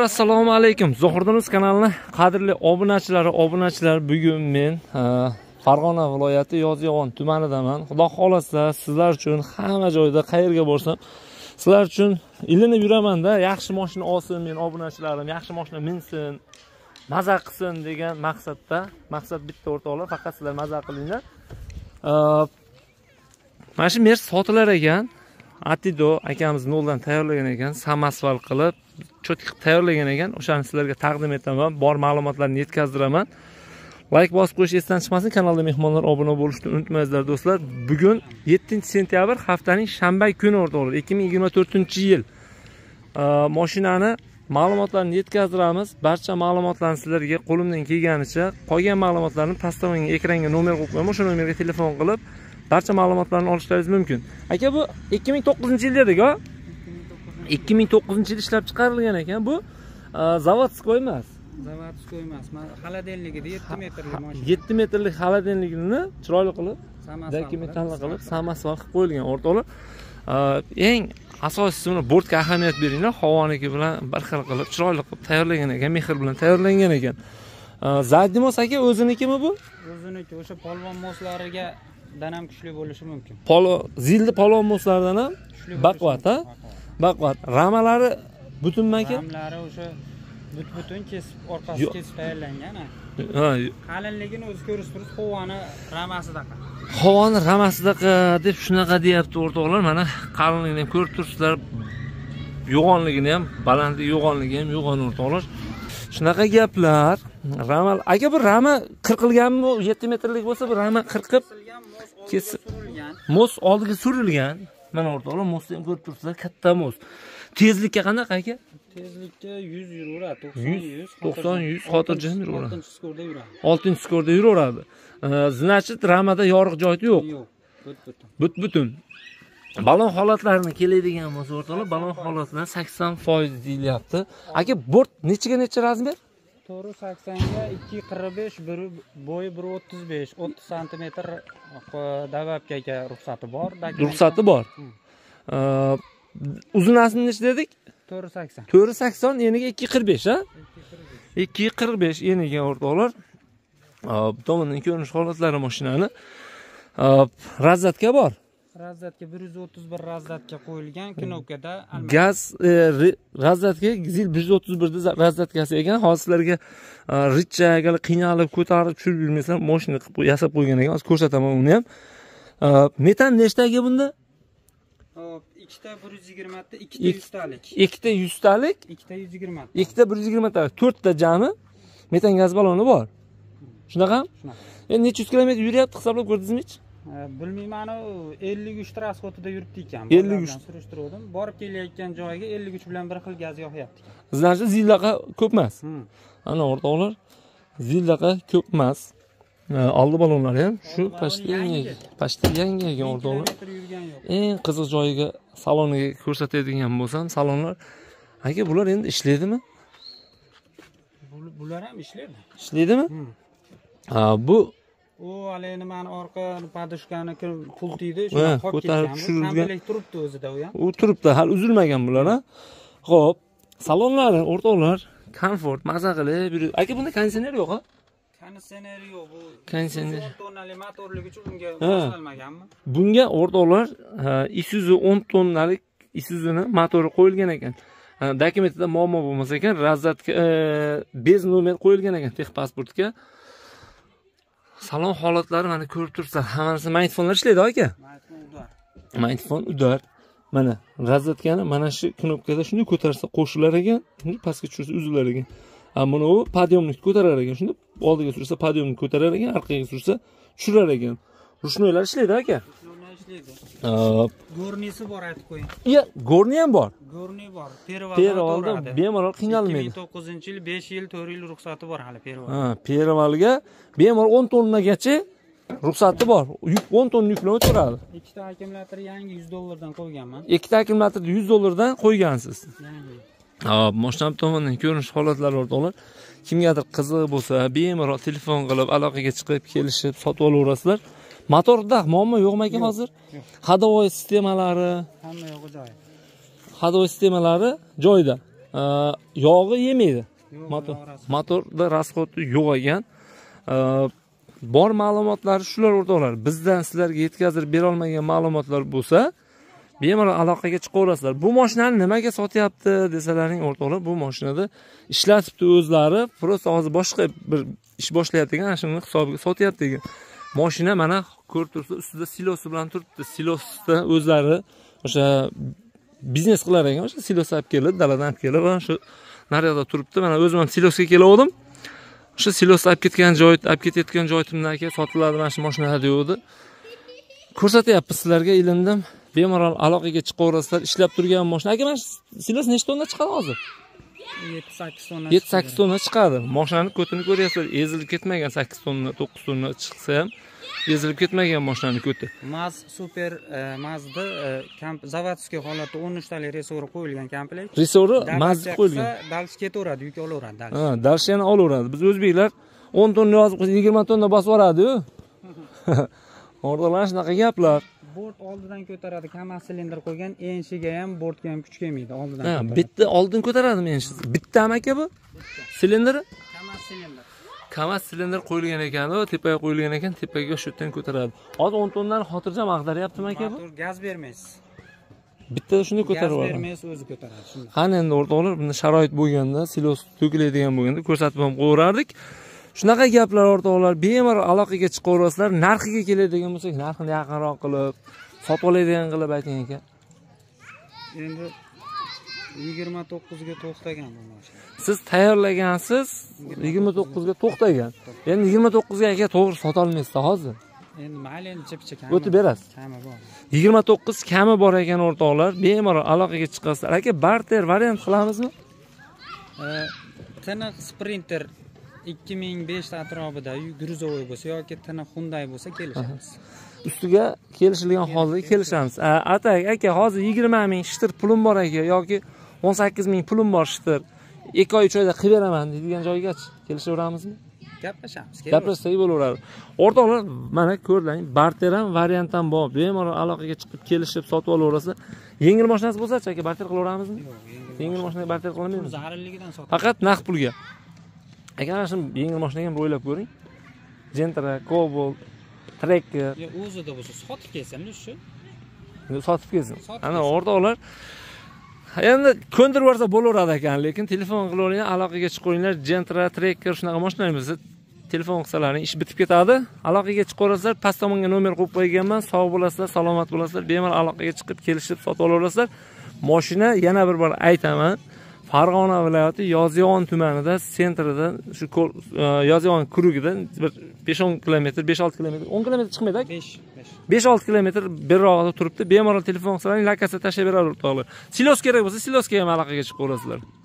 Do'stlar, assalomu alaykum. Zohirdunuz kanalini qadrli obunachilar, bugun men Farg'ona viloyati Yozyovon tumanidaman. Xudo xolasa sizlar uchun hamma joyda qayerga borsam sizlar uchun ilinib yuraman-da, yaxshi mashina olsin, men obunachilarim yaxshi mashina minsin, maza qilsin degan maqsadda. Maqsad bitta o'rtoqlar, faqat sizlar maza qilinglar. Mana shu Mercedes sotilar ekan. Atido akamiz noldan tayyorlagan ekan, samasval qilib, cho'tki tayyorlagan ekan. O'shani sizlarga taqdim etaman, bor ma'lumotlarni yetkazdiraman. Like bosib qo'yish esdan chiqmasin, kanalda mehmonlar obuna bo'lishni unutmaysizlar do'stlar. Bugun 7-sentyabr haftaning shanba kuni o'rtoqlar, 2024-yil. Mashinani ma'lumotlarni yetkazdiramiz. Barcha ma'lumotlarni sizlarga qo'limdan kelganicha, qolgan ma'lumotlarni pastda ekranga nomer qo'yib qo'yaman. O'sha nomerga telefon qilib barcha ma'lumotlarni olishlaringiz mumkin. Aka, bu 2009-yil dedik-a? 2009-yil ishlab chiqarilgan ekan. Bu zavodskoy emas. Zavodskoy emas. Xaladenligida 7 metrlik mashina. 7 metrlik xaladenligini chiroyli qilib, dokumentlarni qilib, samasval qilib qo'yilgan o'rtoqlar. Eng asosiysi buni bortga ahamiyat beringlar. Havoniki bilan bir xil qilib, chiroyli qilib tayyorlagan ekan, mehr bilan tayyorlangan ekan. Zadimos aka o'zinikimi bu? O'ziniki, o'sha polvon moslariga danam kuchli bo'lishi mumkin. Zilli polvon moslaridan ham baqvat, ha? Baqvat. Ramalari butunmi aka? Ramlari o'sha butun kesib, orqasi kesib tayyorlangan. Ha. Qalinligini o'zi ko'rib turibsiz, havoni ramasidaqa. Havoni ramasidaqa deb shunaqa deyapti o'rtoqlar. Mana qalinligini ham ko'rib turibsizlar. Yo'g'onligini ham, balandligi yo'g'onligi ham yo'g'on o'rtoqlar. Shunaqa gaplar. Ramal, aka, bu rama qirqilganmi? 7 metrlik bo'lsa, bu rama qirqib kesib mos oldiga surilgan. Mana o'rtoqlar, mosni ham ko'rib turibsizlar, katta mos. Tezlikka qanaqa aka? Tezlikka 100 yuraveradi, 90-100 xotirjam yuraveradi. 6-skorda yuradi. 6-skorda yuraveradi. Значит, ramada yoriq joyi yo'q. Yo'q, But-butun. Balon holatlarini keladigan bo'lsa o'rtoqlar, balon holatlari 80% deyilyapti. Aka, bort necha razmer? 480 ga 245, bo'yi 135, 30 sm davabga ruxsati bor. Ruxsati bor. Uzunasini necha dedik? 480. 480 eniga 245, ha? 245 eniga o'rtoqlar. Tomondan ko'rinish holatlari mashinani. Razzatka bor. Razzatka 131 razzatka qo'yilgan, knopkada gaz razzatka zil 131 razzatkasi ekan. Hozirlarga richaga qiynalib ko'tarib tushirib yurmaysan, mashina qilib yasab qo'ygan ekan. Hozir ko'rsataman uni ham. Metan nechtaga bunda? Hop, ikkita 120 ta, ikkita 100 talik. Ikkita 100 talik, ikkita 120 ta. Ikkita 120 talik, 4 ta jami metan gaz baloni bor. Shunaqami? Shunaqa. Endi necha yuz kilometr yuryapti, hisoblab ko'rdingizmi? Bilmayman, 53 transportida yuribdi ekan. 53 surishtirdim. Borib kelayotgan joyiga 53 bilan bir xil gaz yoqyapti ekan. Sizlarcha zillaqa ko'p emas. Ana o'rtoqlar, zillaqa ko'p emas. Oldi balonlari ham shu pashta yangi ekan o'rtoqlar. Eng qiziq joyiga saloniga ko'rsatadigan bo'lsam, salonlar aka, bular endi ishlaydimi? Bular ham ishlaydi. Ishlaydimi? Bu hali nimani orqa podushkani pultiydi, shuni ko'tarib tushirgan. Turibdi o'zida u ham. U turibdi, hali uzilmagan bular, ha. Xo'p, salonlari o'rtoqlar, komfort, maza qilib. Aka, bunda konditsioner yo'q-a? Konditsioner yo'q, bu. Konditsioner 10 tonnali motorligi uchun bunga moslamaganmi? Bunga o'rtoqlar Isuzu 10 tonnalik Isuzu'ni motori qo'yilgan ekan. Dokumentida muammo bo'lmasa ekan, razzatka bez nomer qo'yilgan ekan texpasportga. Salon holatlari mana ko'rib turibsizlar. Hammasi magnitofonlar ishlaydi aka. Magnitofon udar. Mana razzatkani mana shu knopkada shuni ko'tarsa qo'shilar ekan, shuni pastga tushirsa uzilar ekan. Mana u podyomnikni ko'tarar ekan, shuni oldiga sursa podyomnikni ko'tarar ekan, orqaga sursa tushirar ekan. Rushnoylar ishlaydi aka. Gornisi bor, aytib qo'ying. Iya, gorni ham bor. Gorni bor. Pervalda bemalol qiynalmaydi. 2009-yil 5 yil 4 yil ruxsati bor hali perval. Pervalga bemalol 10 tonnagacha ruxsati bor. 10 tonna yuklab o'tiradi. Ikkita akkumulyator yangi $100 qo'yganman. Ikkita akkumulyatorni $100 qo'ygansiz. Yangi. Mashina tomonidan ko'rinish holatlari o'rtoqlar. Kimgadir qiziq bo'lsa, bemalol telefon qilib aloqaga chiqib, kelishib, sotib olaverasizlar. Motorda muammo yo'qmi ekan hozir? Ходовой sistemalari, hamma yo'q joyi. Ходовой sistemalari joyida. yog'i yemaydi. Motorda rasxodi yo'q ekan. Bor ma'lumotlari shular o'rtoqlar. Bizdan sizlarga yetkazib bera olmagan ma'lumotlar bo'lsa, bemalol aloqaga chiqaverasizlar. Bu mashinani nimaga sotyapti desalaring o'rtoqlar, bu mashinada ishlatibdi o'zlari, просто hozir boshqa bir ish boshlayapti ekan, shuni hisobiga sotyapti ekan. Mashina mana ko'rib turibsiz, ustida silosi bilan turibdi. Silosda o'zlari o'sha biznes qilar ekan, o'sha silos olib kelib, daladan olib kelib, shu naryoqda turibdi. Mana o'zim ham silosga kelgandim. O'sha silos olib ketayotgan joyimdan keyin sotiladi mana shu mashinalar deydi. Ko'rsatyapmiz sizlarga, ilindim. Bemalol aloqaga chiqaverasizlar. Ishlab turgan mashina. Aka, mana silos nechta tonna chiqadi hozir? 7-8 tonna. 7-8 tonna chiqadi. Mashinani ko'tini ko'ryapsizlar. Ezilib ketmagan 8 tonna, 9 tonna chiqsa ham ezilib ketmagan mashinani ko'ti. Maz super Mazda zavodskiy holatda 13 talik resori qo'yilgan komplekt. Resori Mazda qo'yilgan. Dalsh ketaveradi, yuk olaveradi dalsh. Ha, dalsh yana olaveradi. Biz o'zbeklar 10 tonna yozib qo'ysa 20 tonna bosib yuboradi-ku. O'rtoqlar, shunaqa gaplar. Bort oldidan ko'taradi, kamaz silindr qo'ygan, enshiga ham bortga ham kuch kelmaydi, oldidan ko'taradi. Bitta oldin ko'taradimi enshi? Bittami aka bu? Silindri? Kamaz silindr. Kamaz silindr qo'yilgan ekan, tepaga qo'yilgan ekan, tepaga shu yerdan ko'taradi. Hozir 10 tonnani xotirjam ag'daryaptimi aka bu? Motor gaz bermaysiz. Bitta shuni ko'tarib Gaz yuboradi. bermaysiz, o'zi ko'taradi shunday. Qani endi o'rtoqlar, bunda sharoit bo'lganda, silos to'kiladigan bo'lganda ko'rsatib ham qo'yardik. Shunaqa gaplar o'rtoqlar, bemalol aloqaga chiqaverasizlar. Narxiga keladigan bo'lsak, narxini yaqinroq qilib, sotib oladigan qilib ayting aka. Endi 29 ga to'xtagan bu mashina. Siz tayyorlagansiz, 29 ga to'xtagan. Endi 29 ga aka to'g'ri sota olmaysiz hozir. Endi mayli, endi chip-chip o'tib berasiz. Kami bor. 29 kami bor ekan o'rtoqlar, bemalol aloqaga chiqasizlar. Aka, barter variant qilamizmi? Tiniq Sprinter 2005 atrofida gruzovoy bo'lsa yoki tiniq Hyundai bo'lsa kelishamiz. Ustiga kelishilgan holda kelishamiz. Atak aka, hozir 20 ming shtir pulim bor aka yoki 18 ming pulim bor shtir. 2 oy 3 oyda qilib beraman degan joygacha kelishaveramizmi? Gaplashamiz. Gaplashsak bo'laveradi. O'rtoqlar, mana ko'rlang, barter ham variant ham bor. Bemalol aloqaga chiqib kelishib sotib olaverasiz. Yengil mashinasi bo'lsa-chi aka, barter qilaveramizmi? Yo'q, yengil mashinaga barter qilmaymiz. Zararligidan sotamiz. Faqat naqd pulga. Aka, mana shu yengil mashinaga ham o'ylab ko'ring. Gentra, Cobalt, Tracker. O'zida bo'lsa sotib kelsin-da shu. Sotib kelsin. Ana o'rtoqlar, endi ko'ndirib yuborsa bo'laveradi ekan, lekin telefon qilaveringlar, aloqaga chiqinglar. Gentra, Tracker shunaqa mashinalar bo'lsa, telefon qilsalaring ish bitib ketadi. Aloqaga chiqaverasizlar, past tomonga nomer qo'yib qo'yganman. Sog' bo'lasizlar, salomat bo'lasizlar. Bemalol aloqaga chiqib kelishib sotib olaverasizlar. Mashina yana bir bor aytaman, Farg'ona viloyati Yozyovon tumanida, sentrida, shu Yozyovon kurugidan bir 5-10 kilometr, 5-6 kilometr, 10 kilometr chiqmaydi-ku? 5-6 kilometr berirog'ida turibdi. Bemalol telefon qilsalaring, lokatsiya tashlab beradi o'rtoqlar. Silos kerak bo'lsa, silosga ham aloqaga chiqaverasizlar.